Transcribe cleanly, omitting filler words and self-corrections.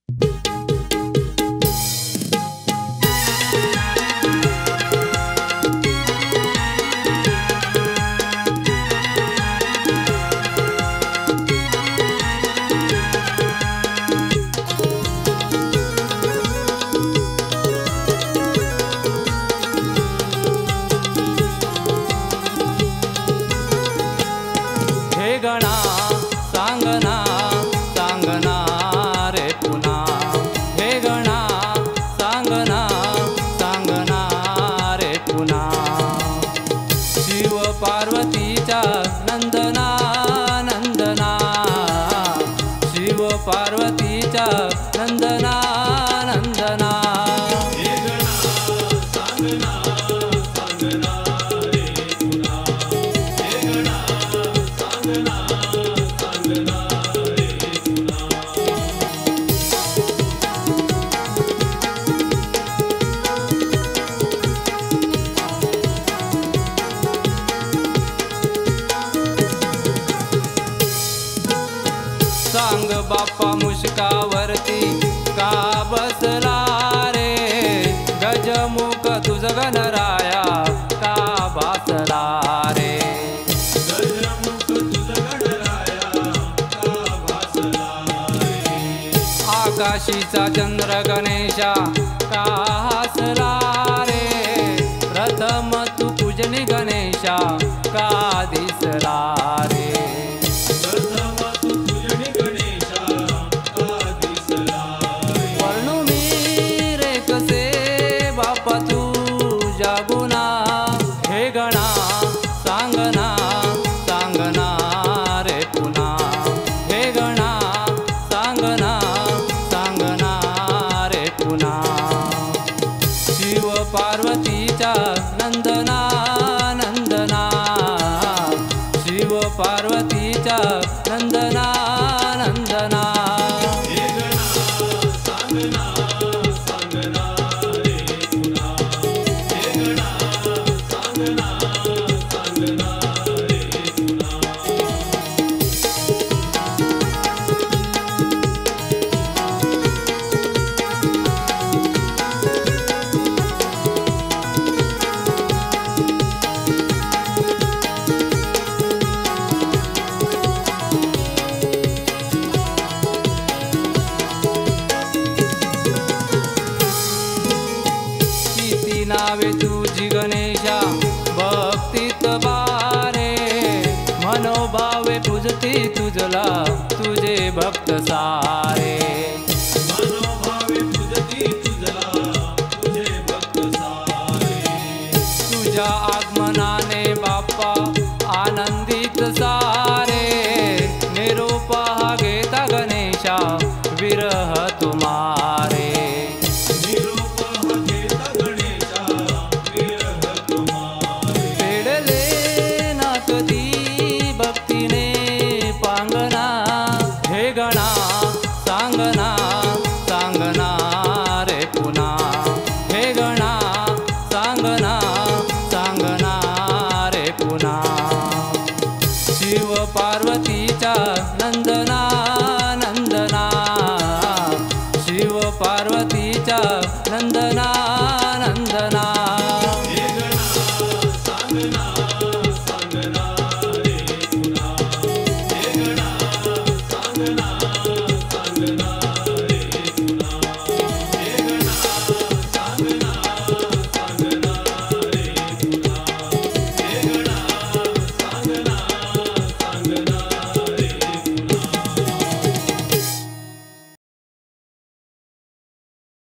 हे गणा सांगना सांगना रे पुन्हा, हे गणा सांगना सांगना रे पुन्हा, शिव पार्वतीच्या नंदना नंदना, शिव पार्वतीच्या नंदना नंदना। हे गणा सांगना सांगना रे पुन्हा, हे गणा सांगना सांगना रे पुन्हा। सांग बाप्पा मुष्कावरती का बसला रे, गजमुख तुझ गणराया का भासला रे, गजमुख तुझ गणराया का भासला रे। आकाशीचा चंद्र गणेशा का हसला रे, प्रथम तू पूजनी गणेशा का दिसला रे, प्रथम तू पूजनी गणेशा का दिसला रे। वर्णू मी रे कसे बाप्पा तुझ्या गुणा, हे गणा सांगना सांगना रे पुन्हा, हे गणा सांगना सांगना रे पुन्हा, शिव पार्वतीच्या नंदना नंदना, शिव पार्वतीच्या नंदना नंदना। हे गणा सांगना सांगना रे पुन्हा, हे गणा सांगना सांगना रे पुन्हा। किती नावे तुझी गणेशा भक्तीत बारे, मनोभावे पूजती तुझला तुझे भक्त सारे, मनोभावे पूजती तुझला तुझे भक्त सारे। तुझ्या आगमनाने बाप्पा आनंदित सारे, निरोप हा घेता गणेशा विरह तुम्हारे, निरोप हा घेता गणेशा विरह तुम्हारे। फेडले ना कधी भक्तीने पांगना, हे गणा सांगना